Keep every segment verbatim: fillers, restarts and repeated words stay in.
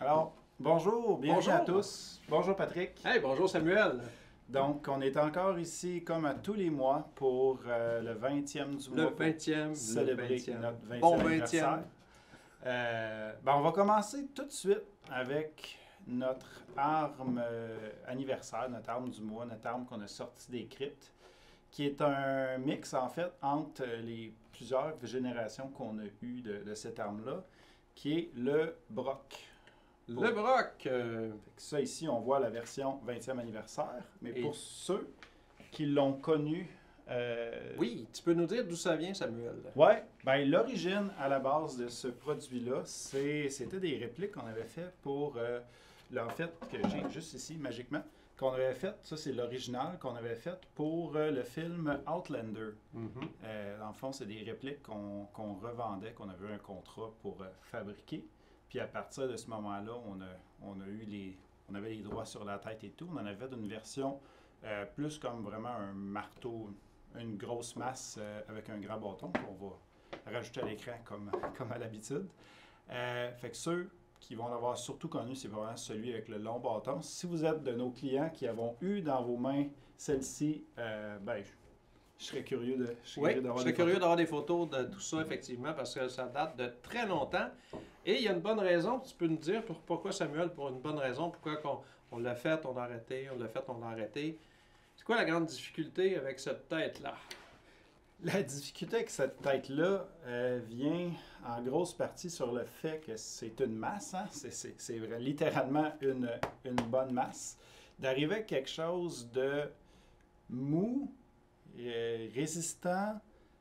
Alors, bonjour, bienvenue Bonjour. à tous. Bonjour Patrick. Hey, bonjour Samuel. Donc, on est encore ici comme à tous les mois pour euh, le vingtième du Le mois pour vingtième, célébrer le vingtième. notre vingtième Bon anniversaire. vingtième. Euh, ben, on va commencer tout de suite avec notre arme euh, anniversaire, notre arme du mois, notre arme qu'on a sortie des cryptes, qui est un mix en fait entre les plusieurs générations qu'on a eues de, de cette arme-là, qui est le Brock. Le Brock. euh, Fait que ça, ici, on voit la version vingtième anniversaire. Mais Et- pour ceux qui l'ont connu... euh, Oui, tu peux nous dire d'où ça vient, Samuel? Ouais, ben l'origine à la base de ce produit-là, c'est- c'était des répliques qu'on avait fait pour... Euh, là, en fait, que j'ai juste ici, magiquement, qu'on avait fait, ça c'est l'original, qu'on avait fait pour euh, le film Outlander. Mhm. Euh, dans le fond, c'est des répliques qu'on qu'on revendait, qu'on avait un contrat pour euh, fabriquer. Puis à partir de ce moment-là, on a, on a eu les, on avait les droits sur la tête et tout. On en avait fait une version euh, plus comme vraiment un marteau, une grosse masse euh, avec un grand bâton qu'on va rajouter à l'écran comme, comme à l'habitude. Euh, fait que ceux qui vont l'avoir surtout connu, c'est vraiment celui avec le long bâton. Si vous êtes de nos clients qui avons eu dans vos mains celle-ci, euh, ben, je, je serais curieux de, je serais Oui, curieux je d'avoir serais des curieux photos. d'avoir des photos de tout ça, effectivement, parce que ça date de très longtemps. Et il y a une bonne raison, tu peux nous dire pour- pourquoi, Samuel, pour une bonne raison, pourquoi qu'on- on l'a fait, on l'a arrêté, on l'a fait, on l'a arrêté. C'est quoi la grande difficulté avec cette tête-là? La difficulté avec cette tête-là euh, vient en grosse partie sur le fait que c'est une masse, hein? c'est, c'est- c'est vrai, littéralement une, une bonne masse. D'arriver à quelque chose de mou, euh, résistant,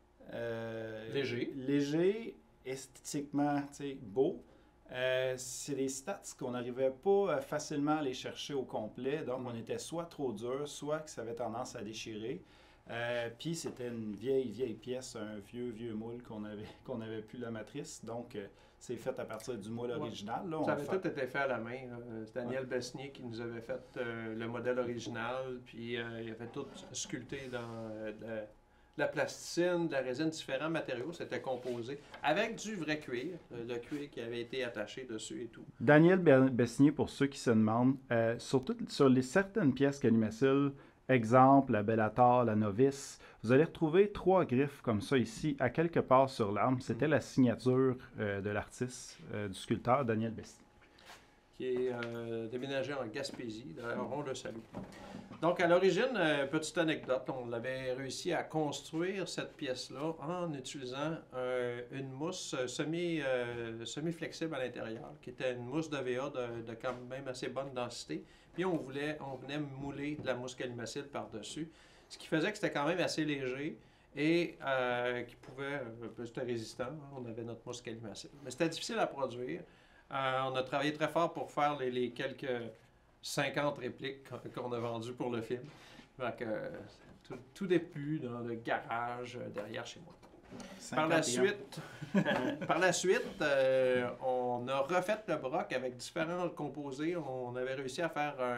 euh, Léger. léger, esthétiquement tu sais, beau. Euh, c'est des stats qu'on n'arrivait pas euh, facilement à les chercher au complet. Donc, Mm. on était soit trop dur, soit que ça avait tendance à déchirer. Euh, Puis, c'était une vieille, vieille pièce, un vieux, vieux moule qu'on avait, qu'on avait plus la matrice. Donc, euh, c'est fait à partir du moule Ouais. original. Là, on Ça avait fait- tout été fait à la main. là. C'est Daniel Besnier qui nous avait fait euh, le modèle original, puis euh, il avait tout sculpté dans euh, de, la, de la plasticine, de la résine, différents matériaux. C'était composé avec du vrai cuir, euh, le cuir qui avait été attaché dessus et tout. Daniel Be- Besnier, pour ceux qui se demandent, euh, sur, toutes- sur les certaines pièces qu'Animacil, exemple, la Bellator, la Novice, vous allez retrouver trois griffes comme ça ici, à quelque part sur l'arme. C'était la signature euh, de l'artiste, euh, du sculpteur Daniel Besnier. Qui est euh, déménagé en Gaspésie. D'ailleurs, on le salue. Donc, à l'origine, euh, petite anecdote, on avait réussi à construire cette pièce-là en utilisant euh, une mousse semi, euh, semi-flexible à l'intérieur, qui était une mousse d'A V A de, de quand même assez bonne densité. Puis on voulait, on venait mouler de la mousse calimacile par-dessus, ce qui faisait que c'était quand même assez léger et euh, qui pouvait, euh, c'était résistant. Hein, on avait notre mousse calimacile. Mais c'était difficile à produire. Euh, on a travaillé très fort pour faire les, les quelques cinquante répliques qu'on qu'on a vendues pour le film. Fait que, euh, tout, tout est plus dans le garage euh, derrière chez moi. Par la cinquante et un. suite, par la suite euh, on a refait le broc avec différents composés. On avait réussi à faire un,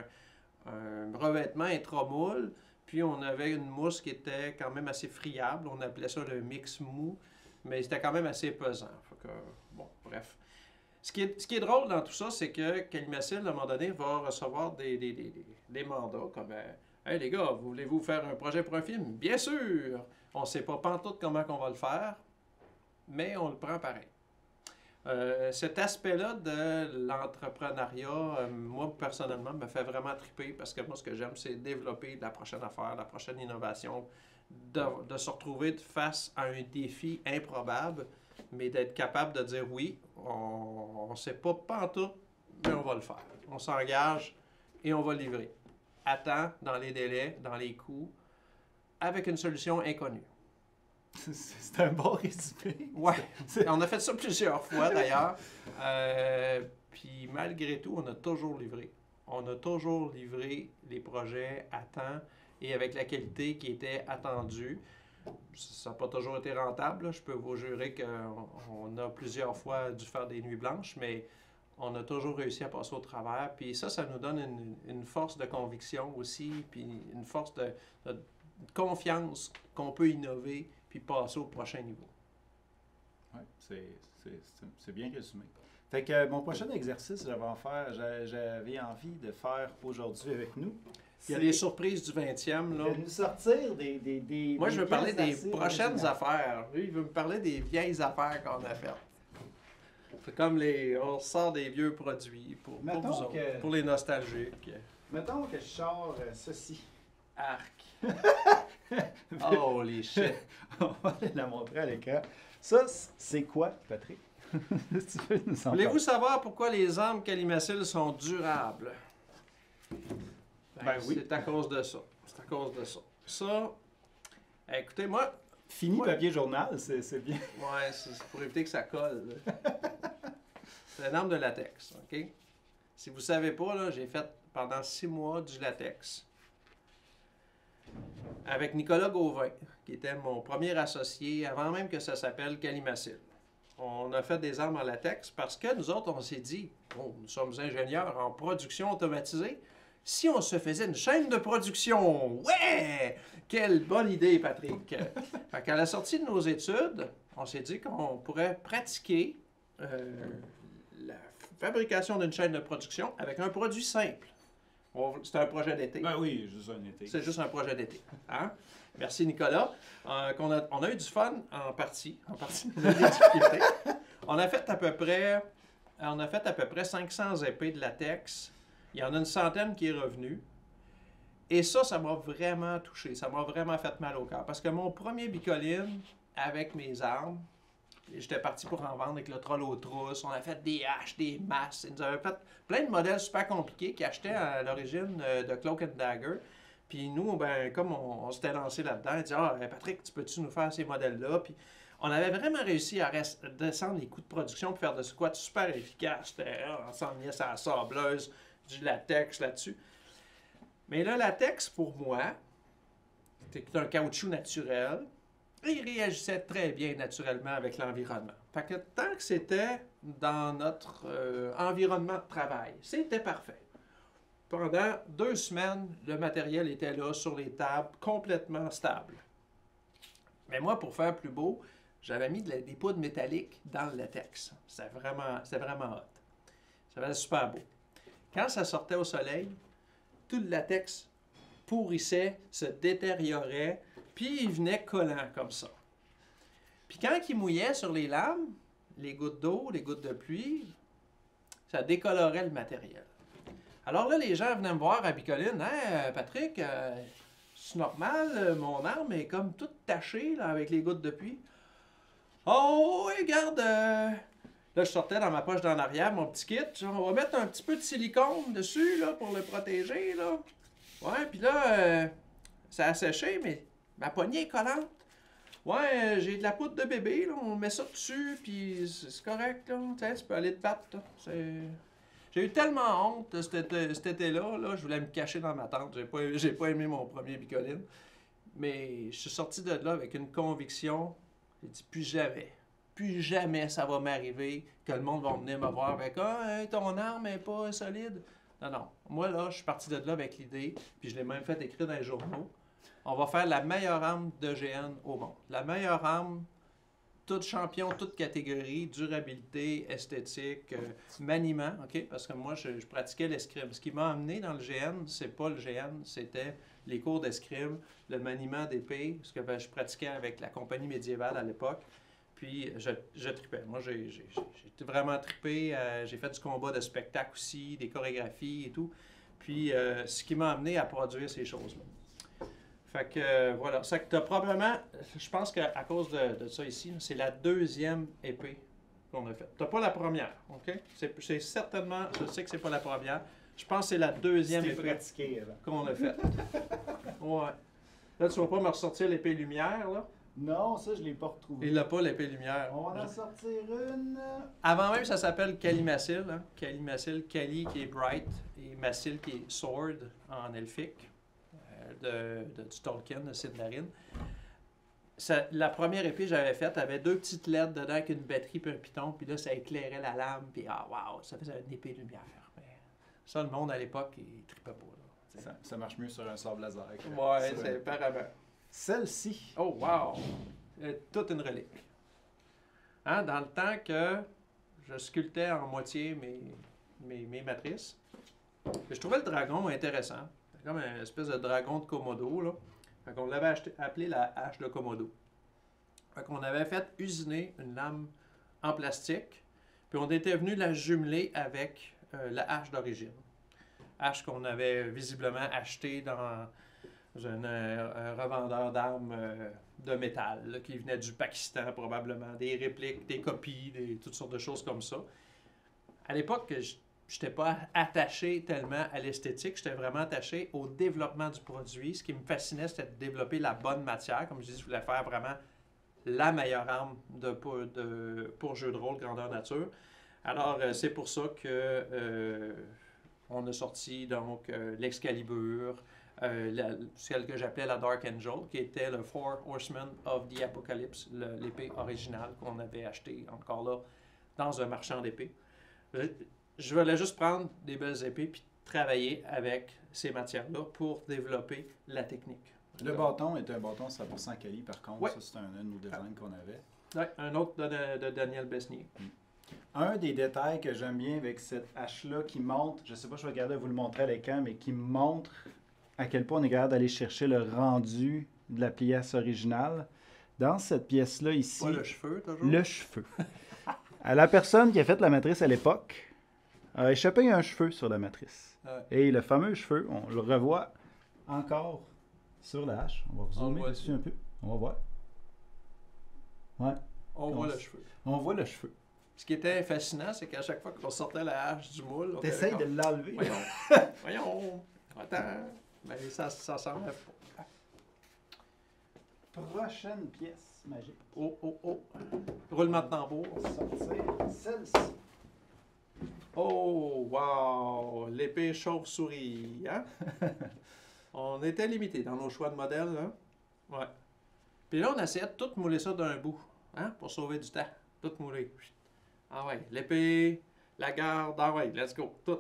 un revêtement intramoule, puis on avait une mousse qui était quand même assez friable. On appelait ça le mix mou, mais c'était quand même assez pesant. Fait que, bon, bref. Ce qui, est, ce qui est drôle dans tout ça, c'est que Calimacil, à un moment donné, va recevoir des, des, des, des- des mandats comme euh, Hey les gars, voulez-vous faire un projet pour un film? Bien sûr! On ne sait pas pantoute comment on va le faire, mais on le prend pareil. Euh, cet aspect-là de l'entrepreneuriat, euh, moi personnellement, me fait vraiment triper parce que moi, ce que j'aime, c'est développer la prochaine affaire, la prochaine innovation, de, de se retrouver face à un défi improbable, mais d'être capable de dire oui, on ne sait pas pantoute, mais on va le faire. On s'engage et on va livrer. À temps, dans les délais, dans les coûts, avec une solution inconnue. C'est c'est un bon résumé. Ouais, C'est- on a fait ça plusieurs fois d'ailleurs. Euh, puis malgré tout, on a toujours livré. On a toujours livré les projets à temps et avec la qualité qui était attendue. Ça n'a pas toujours été rentable. Là. Je peux vous jurer qu'on on a plusieurs fois dû faire des nuits blanches, mais on a toujours réussi à passer au travers. Puis ça, ça nous donne une, une force de conviction aussi, puis une force de, de confiance qu'on peut innover puis passer au prochain niveau. Ouais, c'est c'est- c'est- c'est bien résumé. Fait que euh, mon prochain exercice, j'avais en faire, j'a- j'avais envie de faire aujourd'hui avec nous. Il y a c'est les surprises du vingtième, là. de nous sortir des... des, des Moi, des je veux parler pièces des assez prochaines originales. affaires. Lui, il veut me parler des vieilles affaires qu'on a faites. C'est comme les... On sort des vieux produits pour, pour Mettons vous autres, que- pour les nostalgiques. Mettons que je sors euh, ceci. Arc. Oh, les shit. On va aller la montrer à l'écran. Ça, c- c'est quoi, Patrick? Si tu veux nous en Voulez-vous savoir pourquoi les armes calimacil sont durables? Ben oui. C'est à cause de ça. C'est à cause de ça. Ça, écoutez, moi, Fini Ouais. papier journal, c'est c'est bien. ouais, c'est c'est pour éviter que ça colle. là. C'est une arme de latex, OK? Si vous ne savez pas, là, j'ai fait pendant six mois du latex. Avec Nicolas Gauvin, qui était mon premier associé avant même que ça s'appelle Calimacil. On a fait des armes en latex parce que nous autres, on s'est dit, bon, nous sommes ingénieurs en production automatisée. Si on se faisait une chaîne de production, ouais! Quelle bonne idée, Patrick! Fait qu'à la sortie de nos études, on s'est dit qu'on pourrait pratiquer euh, la fabrication d'une chaîne de production avec un produit simple. On- C'est un projet d'été. Ben oui, juste un été. C'est juste un projet d'été. Hein? Merci, Nicolas. Euh, qu'on a, on a eu du fun en partie. En partie, on a eu des difficultés. On a fait à peu près, on a fait à peu près cinq cents épées de latex. Il y en a une centaine qui est revenue. Et ça, ça m'a vraiment touché. Ça m'a vraiment fait mal au cœur. Parce que mon premier bicoline avec mes armes, j'étais parti pour en vendre avec le troll aux trousses. On a fait des haches, des masses. Ils nous avaient fait plein de modèles super compliqués qu'ils achetaient à l'origine euh, de Cloak and Dagger. Puis nous, ben, comme on, on s'était lancé là-dedans, on dit ah, Patrick, tu peux-tu nous faire ces modèles-là? Puis on avait vraiment réussi à res- descendre les coûts de production pour faire des squats super efficaces. C'était, ah, on s'enlignait sur la sableuse, du latex là-dessus. Mais le latex, pour moi, c'était un caoutchouc naturel. Et il réagissait très bien naturellement avec l'environnement. Fait que tant que c'était dans notre euh, environnement de travail, c'était parfait. Pendant deux semaines, le matériel était là sur les tables, complètement stable. Mais moi, pour faire plus beau, j'avais mis de la- des poudres métalliques dans le latex. C'était vraiment, c'était vraiment hot. Ça faisait super beau. Quand ça sortait au soleil, tout le latex pourrissait, se détériorait, puis il venait collant comme ça. Puis quand il mouillait sur les lames, les gouttes d'eau, les gouttes de pluie, ça décolorait le matériel. Alors là, les gens venaient me voir à Bicoline. Hey, Patrick, euh, c'est normal, euh, mon arme est comme toute tachée là, avec les gouttes de pluie. Oh, oui, regarde, euh, là, je sortais dans ma poche d'en arrière mon petit kit. Genre, on va mettre un petit peu de silicone dessus là, pour le protéger. Là. Ouais, puis là, euh, ça a séché, mais ma poignée est collante. Ouais, euh, j'ai de la poudre de bébé, là, on met ça dessus, puis c'est c'est correct, là. Tu sais, tu peux aller te battre, là. C'est... J'ai eu tellement honte cet, été- cet été-là, là, je voulais me cacher dans ma tente. J'ai pas, j'ai pas aimé mon premier bicoline. Mais je suis sorti de là avec une conviction. J'ai dit, plus jamais, plus jamais ça va m'arriver que le monde va venir me voir avec « Ah, hey, ton arme est pas solide. » Non, non. Moi, là, je suis parti de là avec l'idée, puis je l'ai même fait écrire dans les journaux. On va faire la meilleure arme de G N au monde. La meilleure arme, toute champion, toute catégorie, durabilité, esthétique, euh, maniement, OK? Parce que moi, je, je pratiquais l'escrime. Ce qui m'a amené dans le G N, c'est pas le G N, c'était les cours d'escrime, le maniement d'épée, parce que ben, je pratiquais avec la compagnie médiévale à l'époque. Puis, je, je tripais. Moi, j'ai, j'ai, j'ai vraiment trippé. Euh, j'ai fait du combat de spectacle aussi, des chorégraphies et tout. Puis, euh, ce qui m'a amené à produire ces choses-là. Fait que euh, voilà, ça que tu as probablement, je pense qu'à cause de, de ça ici, là, c'est la deuxième épée qu'on a faite. Tu n'as pas la première, OK? C'est, c'est certainement, je sais que c'est pas la première. Je pense que c'est la deuxième C'était épée pratiqué avant. qu'on a faite. Ouais. Là, tu vas pas me ressortir l'épée lumière, là? Non, ça, je l'ai pas retrouvé. Il n'a pas l'épée lumière. On va en sortir une. Avant même, ça s'appelle Calimacil. Hein? Calimacil, Cali qui est bright et Macil qui est sword en elfique. De, de, du Tolkien, de Sindarin. Ça, la première épée que j'avais faite avait deux petites L E D dedans avec une batterie et un piton, puis là, ça éclairait la lame, puis ah, waouh, ça faisait une épée lumière. Mais ça, le monde à l'époque, il tripait pas. Là, Ça, ça marche mieux sur un sable laser. que ouais, sur c'est un- apparemment. Celle-ci. Oh, wow! Euh, toute une relique. Hein, dans le temps que je sculptais en moitié mes, mes, mes matrices. Et je trouvais le dragon intéressant. C'était comme une espèce de dragon de Komodo, là. Fait qu'on l'avait acheté- appelé la hache de Komodo. Fait qu'on avait fait usiner une lame en plastique, puis on était venu la jumeler avec euh, la hache d'origine. Hache qu'on avait visiblement achetée dans un, euh, un revendeur d'armes euh, de métal, là, qui venait du Pakistan probablement, des répliques, des copies, des, toutes sortes de choses comme ça. À l'époque, je n'étais pas attaché tellement à l'esthétique, j'étais vraiment attaché au développement du produit. Ce qui me fascinait, c'était de développer la bonne matière. Comme je dis, je voulais faire vraiment la meilleure arme de, pour, de, pour jeu de rôle grandeur nature. Alors, euh, c'est pour ça que euh, on a sorti donc euh, l'Excalibur, euh, la- celle que j'appelais la Dark Angel, qui était le Four Horsemen of the Apocalypse, le- l'épée originale qu'on avait achetée encore là dans un marchand d'épées. Je, je voulais juste prendre des belles épées puis travailler avec ces matières-là pour développer la technique. Le bâton est un bâton cent pour cent quali, par contre. Ouais. Ça, c'est un, un de nos designs qu'on avait. Ouais, un autre de, de Daniel Besnier. Un des détails que j'aime bien avec cette hache-là qui montre, je sais pas, je vais regarder vous le montrer à l'écran, mais qui montre à quel point on est capable d'aller chercher le rendu de la pièce originale. Dans cette pièce-là ici, Pas le cheveu, toujours. le cheveu. À la personne qui a fait la matrice à l'époque, a échappé un cheveu sur la matrice. Ouais. Et le fameux cheveu, on le revoit encore sur la hache. On va On le zoomer voit dessus dessus. un peu. On va voir. Ouais, On voit le cheveu. on voit le cheveu. Ce qui était fascinant, c'est qu'à chaque fois qu'on sortait la hache du moule, on T'essayes était de comme, l'enlever. Voyons, voyons, attends. Mais ça, ça s'enlève pas. Prochaine pièce magique. Oh, oh, oh. Roulement de tambour. Sortir celle-ci. Oh, wow! L'épée chauve-souris, hein? On était limité dans nos choix de modèles, hein? Ouais. Puis là, on essayait de tout mouler ça d'un bout, hein? Pour sauver du temps. Tout mouler. Ah ouais, l'épée, la garde, ah ouais, let's go, tout.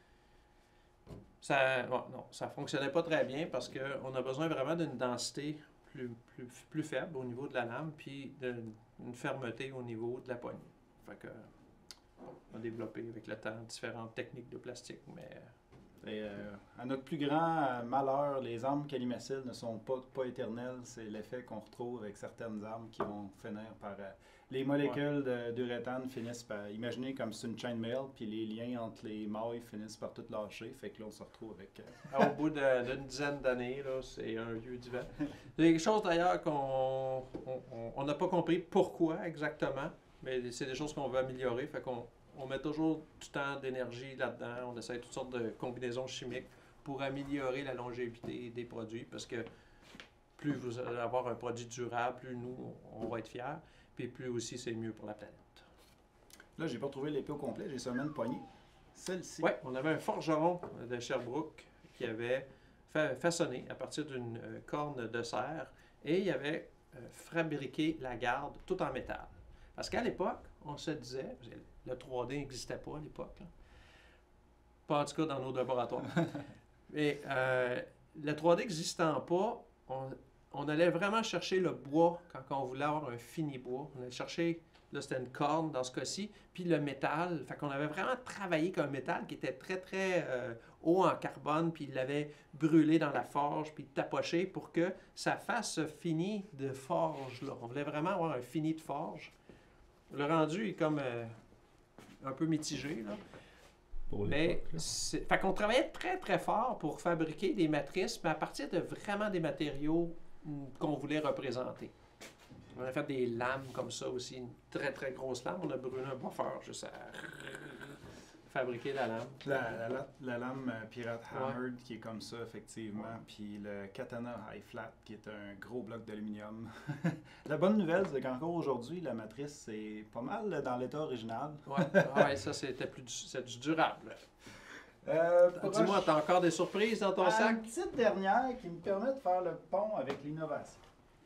Ça, ouais, non, ça fonctionnait pas très bien parce qu'on a besoin vraiment d'une densité plus, plus, plus faible au niveau de la lame, puis d'une fermeté au niveau de la poignée. Fait que, on a développé avec le temps différentes techniques de plastique, mais Et, euh, à notre plus grand euh, malheur, les armes calimissiles ne sont pas, pas éternelles. C'est l'effet qu'on retrouve avec certaines armes qui vont finir par... euh, les molécules de- d'uréthane finissent par... Imaginez comme c'est une chain mail, puis les liens entre les mailles finissent par tout lâcher. Fait que là, on se retrouve avec... euh, au bout de- d'une dizaine d'années, là, c'est un vieux divan. Il y a quelque chose d'ailleurs qu'on on- on- on n'a pas compris pourquoi exactement, mais c'est des choses qu'on veut améliorer. Fait qu'on on met toujours du temps, d'énergie là-dedans. On essaie toutes sortes de combinaisons chimiques pour améliorer la longévité des produits parce que plus vous allez avoir un produit durable, plus nous, on va être fiers. Puis plus aussi, c'est mieux pour la planète. Là, j'ai pas trouvé l'épée au complet. J'ai seulement une poignée. Celle-ci. Oui, on avait un forgeron de Sherbrooke qui avait fa- façonné à partir d'une euh, corne de cerf et il avait euh, fabriqué la garde tout en métal. Parce qu'à l'époque, on se disait, le trois D n'existait pas à l'époque, là. Pas en tout cas dans nos laboratoires. Mais euh, le trois D n'existant pas, on, on allait vraiment chercher le bois quand on voulait avoir un fini bois. On allait chercher, là c'était une corne dans ce cas-ci, puis le métal. Fait qu'on avait vraiment travaillé comme un métal qui était très très euh, haut en carbone, puis il l'avait brûlé dans la forge, puis tapoché pour que ça fasse ce fini de forge là. On voulait vraiment avoir un fini de forge. Le rendu est comme euh, un peu mitigé là. Pour Mais, l'époque, là. c'est- fait qu'on travaillait très très fort pour fabriquer des matrices, mais à partir de vraiment des matériaux mm, qu'on voulait représenter. On a fait des lames comme ça aussi, une très très grosse lame. On a brûlé un buffer juste à fabriquer la lame. La, la, la- la lame euh, Pirate Ouais. Hammered qui est comme ça, effectivement. Puis le Katana High Flat qui est un gros bloc d'aluminium. La bonne nouvelle, c'est qu'encore aujourd'hui, la matrice, c'est pas mal dans l'état original. Ouais, ouais ça c'était plus du, c'est du durable. Euh, Dis-moi, t'as encore des surprises dans ton Ah, sac? Une petite dernière qui me permet de faire le pont avec l'innovation.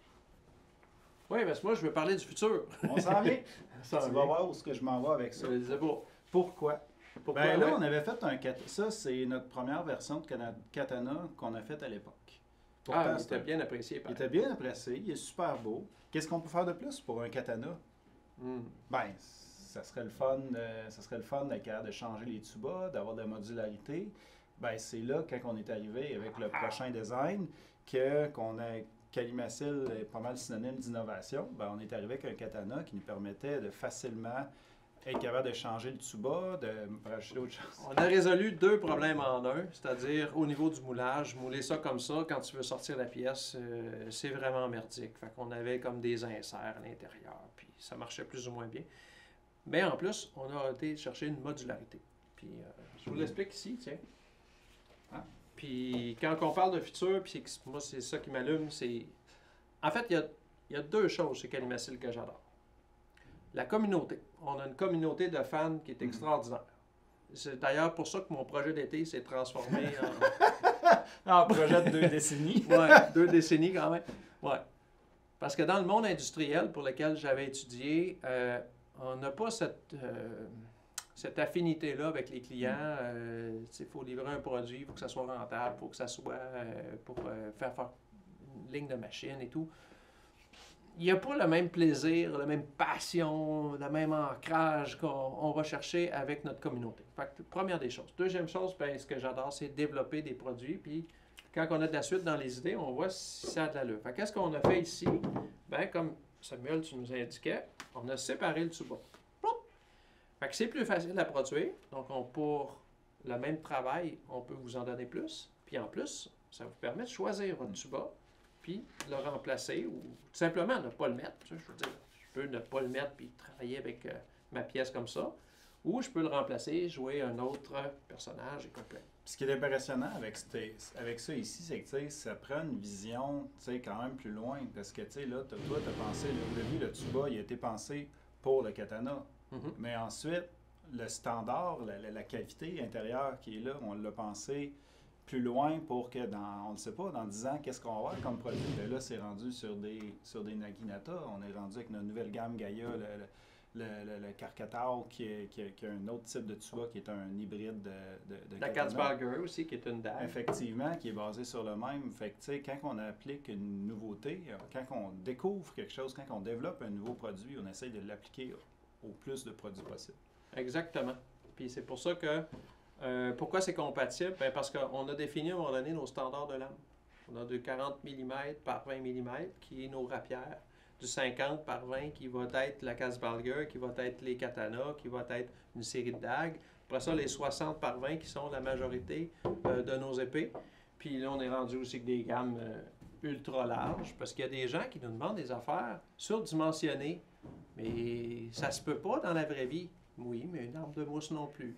Oui, parce que moi je veux parler du futur. On s'en vient. Ça Tu vas voir où est-ce que je m'en vais avec ça. Je le disais pas. Pourquoi? Pourquoi? Ben là, ouais? on avait fait un kat- ça, c'est notre première version de cana- katana qu'on a faite à l'époque. Pourtant, Ah, il c'était- était bien apprécié. il Par... était bien apprécié, il est super beau. Qu'est-ce qu'on peut faire de plus pour un katana? Hmm. Ben, ça serait le fun, euh, ça serait le fun d'être capable de changer les tubas, d'avoir de la modularité. Ben, c'est là, quand on est arrivé avec le prochain design, que, qu'on a, qu'Alimacil est pas mal synonyme d'innovation. Ben, on est arrivé avec un katana qui nous permettait de facilement être capable de changer le tuba, de rajouter autre chose. On a résolu deux problèmes en un, c'est-à-dire au niveau du moulage, mouler ça comme ça, quand tu veux sortir la pièce, euh, c'est vraiment merdique. Fait qu'on avait comme des inserts à l'intérieur, puis ça marchait plus ou moins bien. Mais en plus, on a été chercher une modularité. Puis euh, je vous l'explique ici, tiens. Ah. Puis quand on parle de futur, puis c'est- moi c'est ça qui m'allume, c'est... En fait, il y a, il y a deux choses chez Calimacil que j'adore. La communauté. On a une communauté de fans qui est extraordinaire. C'est d'ailleurs pour ça que mon projet d'été s'est transformé en... En projet de deux décennies. ouais, deux décennies quand même. Ouais. Parce que dans le monde industriel pour lequel j'avais étudié, euh, on n'a pas cette, euh, cette affinité-là avec les clients. Euh, il faut livrer un produit, il faut que ça soit rentable, il faut que ça soit euh, pour euh, faire, faire une ligne de machine et tout. Il n'y a pas le même plaisir, la même passion, le même ancrage qu'on on va chercher avec notre communauté. Fait que, première des choses. Deuxième chose, ben, ce que j'adore, c'est développer des produits. Puis quand on a de la suite dans les idées, on voit si ça a de l'allure. Fait qu'est-ce qu'on a fait ici? Ben, comme Samuel, tu nous indiquais, on a séparé le tuba. Fait que c'est plus facile à produire. Donc, on, pour le même travail, on peut vous en donner plus. Puis en plus, ça vous permet de choisir votre tuba, puis le remplacer, ou tout simplement ne pas le mettre. Je veux dire, je peux ne pas le mettre puis travailler avec euh, ma pièce comme ça, ou je peux le remplacer, jouer un autre personnage et complet. Ce qui est impressionnant avec, avec ça ici, c'est que tu sais, ça prend une vision tu sais, quand même plus loin. Parce que tu sais, là, toi, tu as pensé, au début, le tuba, il a été pensé pour le katana. Mm-hmm. Mais ensuite, le standard, la, la, la cavité intérieure qui est là, on l'a pensé plus loin pour que dans, on ne sait pas, dans dix ans, qu'est-ce qu'on va avoir comme produit. Ben là, c'est rendu sur des, sur des Naginata. On est rendu avec notre nouvelle gamme Gaia, le, le, le, le Karkatar, qui, est, qui, a, qui a un autre type de tuba, qui est un hybride de, de, de La Katzberger aussi, qui est une dague. Effectivement, qui est basé sur le même. Fait que, tu sais, quand on applique une nouveauté, quand on découvre quelque chose, quand on développe un nouveau produit, on essaye de l'appliquer au plus de produits possible. Exactement. Puis c'est pour ça que, euh, pourquoi c'est compatible? Ben parce qu'on a défini à un moment donné nos standards de lame. On a de quarante millimètres par vingt millimètres qui est nos rapières, du cinquante par vingt qui va être la Katzberger, qui va être les katanas, qui va être une série de dagues. Après ça, les soixante par vingt qui sont la majorité euh, de nos épées. Puis là, on est rendu aussi avec des gammes euh, ultra larges, parce qu'il y a des gens qui nous demandent des affaires surdimensionnées. Mais ça se peut pas dans la vraie vie. Oui, mais une arme de mousse non plus.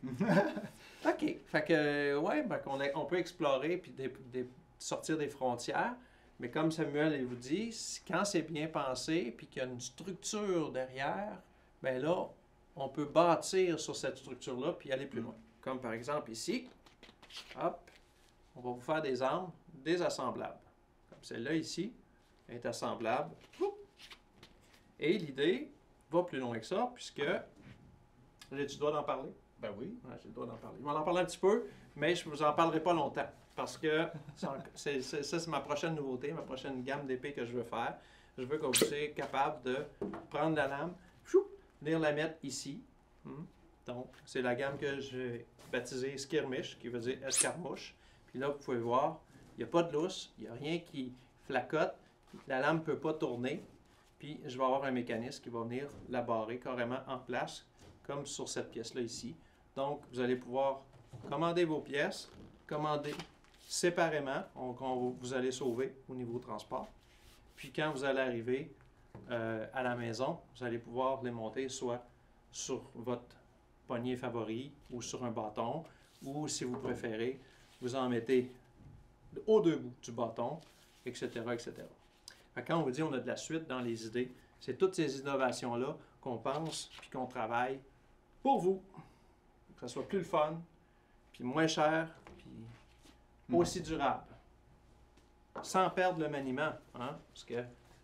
OK. Fait que, ouais, ben, qu'on a- on peut explorer puis des- des- sortir des frontières. Mais comme Samuel il vous dit, c- quand c'est bien pensé puis qu'il y a une structure derrière, ben là, on peut bâtir sur cette structure-là puis aller plus loin. Comme par exemple ici, hop, on va vous faire des armes désassemblables. Comme celle-là ici, elle est assemblable. Oup. Et l'idée va plus loin que ça, puisque j'ai-tu le droit d'en parler? Ben oui. Ouais, j'ai le droit d'en parler. Je vais en parler un petit peu, mais je ne vous en parlerai pas longtemps. Parce que c'est, c'est, ça, c'est ma prochaine nouveauté, ma prochaine gamme d'épées que je veux faire. Je veux que vous soyez capable de prendre la lame, chou, venir la mettre ici. Hmm. Donc, c'est la gamme que j'ai baptisée Skirmish, qui veut dire escarmouche. Puis là, vous pouvez voir, il n'y a pas de lousse, il n'y a rien qui flacote. La lame ne peut pas tourner. Puis, je vais avoir un mécanisme qui va venir la barrer carrément en place, comme sur cette pièce-là ici. Donc, vous allez pouvoir commander vos pièces, commander séparément, donc on, vous allez sauver au niveau transport. Puis, quand vous allez arriver euh, à la maison, vous allez pouvoir les monter soit sur votre poignet favori ou sur un bâton, ou si vous préférez, vous en mettez aux deux bouts du bâton, et cetera, et cetera. Fait que quand on vous dit on a de la suite dans les idées, c'est toutes ces innovations-là qu'on pense puis qu'on travaille pour vous. Que ça soit plus le fun, puis moins cher, puis Mm. aussi durable. Sans perdre le maniement, hein? Parce que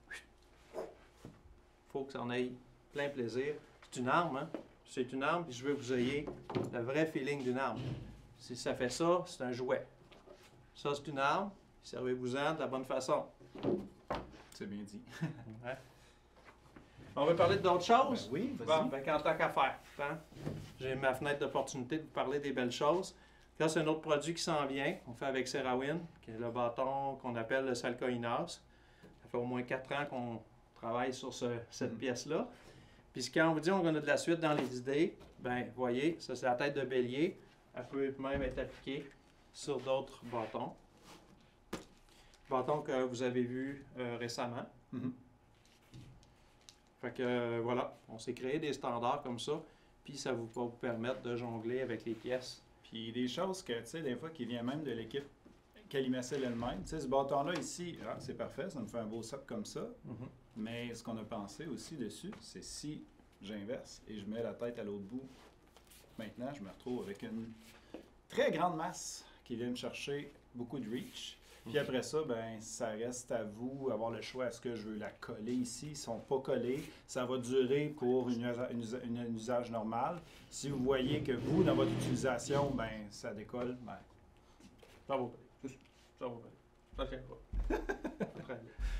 faut que ça en ait plein plaisir. C'est une arme, hein? C'est une arme, puis je veux que vous ayez le vrai feeling d'une arme. Si ça fait ça, c'est un jouet. Ça, c'est une arme, servez-vous-en de la bonne façon. C'est bien dit. Ouais. On va parler d'autres choses? Ben oui, vas-y. Bon, ben, en tant qu'à faire, hein, j'ai ma fenêtre d'opportunité de vous parler des belles choses. Là, c'est un autre produit qui s'en vient. On fait avec CeraWin, qui est le bâton qu'on appelle le Salcoinas. Ça fait au moins quatre ans qu'on travaille sur ce, cette mm. pièce-là. Puis quand on vous dit qu'on a de la suite dans les idées, ben vous voyez, ça c'est la tête de bélier. Elle peut même être appliquée sur d'autres bâtons. Bâtons que vous avez vus euh, récemment. Mm-hmm. Fait que euh, voilà, on s'est créé des standards comme ça, puis ça vous va vous permettre de jongler avec les pièces. Puis des choses que, tu sais, des fois, qui viennent même de l'équipe Calimacil elle-même. Tu sais, ce bâton-là ici, ah, c'est parfait, ça me fait un beau set comme ça. Mm-hmm. Mais ce qu'on a pensé aussi dessus, c'est si j'inverse et je mets la tête à l'autre bout, maintenant, je me retrouve avec une très grande masse qui vient me chercher beaucoup de reach. Puis après ça, ben ça reste à vous avoir le choix. Est-ce que je veux la coller ici? Ils ne sont pas collés. Ça va durer pour une, une, une, un usage normal. Si vous voyez que vous, dans votre utilisation, ben ça décolle, ben ça vaut pas. Ça vaut pas. Ça tient pas.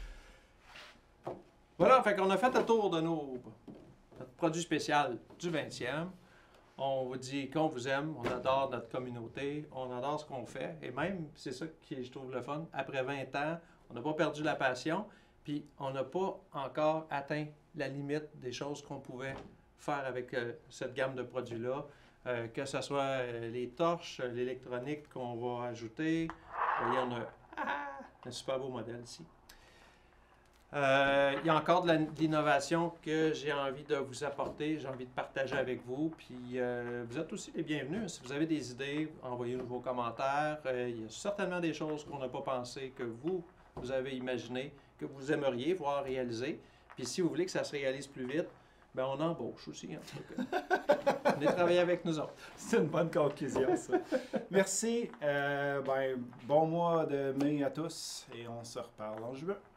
Voilà, fait qu'on a fait le tour de nos notre produit spécial du vingtième. On vous dit qu'on vous aime, on adore notre communauté, on adore ce qu'on fait. Et même, c'est ça qui je trouve le fun, après vingt ans, on n'a pas perdu la passion, puis on n'a pas encore atteint la limite des choses qu'on pouvait faire avec euh, cette gamme de produits-là. Euh, que ce soit euh, les torches, l'électronique qu'on va ajouter. Vous voyez, on a ah, un super beau modèle ici. Euh, il y a encore de l'innovation que j'ai envie de vous apporter, j'ai envie de partager avec vous. Puis euh, vous êtes aussi les bienvenus. Si vous avez des idées, envoyez-nous vos commentaires. Euh, il y a certainement des choses qu'on n'a pas pensé, que vous, vous avez imaginé, que vous aimeriez voir réaliser. Puis si vous voulez que ça se réalise plus vite, ben on embauche aussi. En tout cas. Venez travailler avec nous autres. C'est une bonne conclusion, ça. Merci. Euh, ben, bon mois de mai à tous et on se reparle en juin.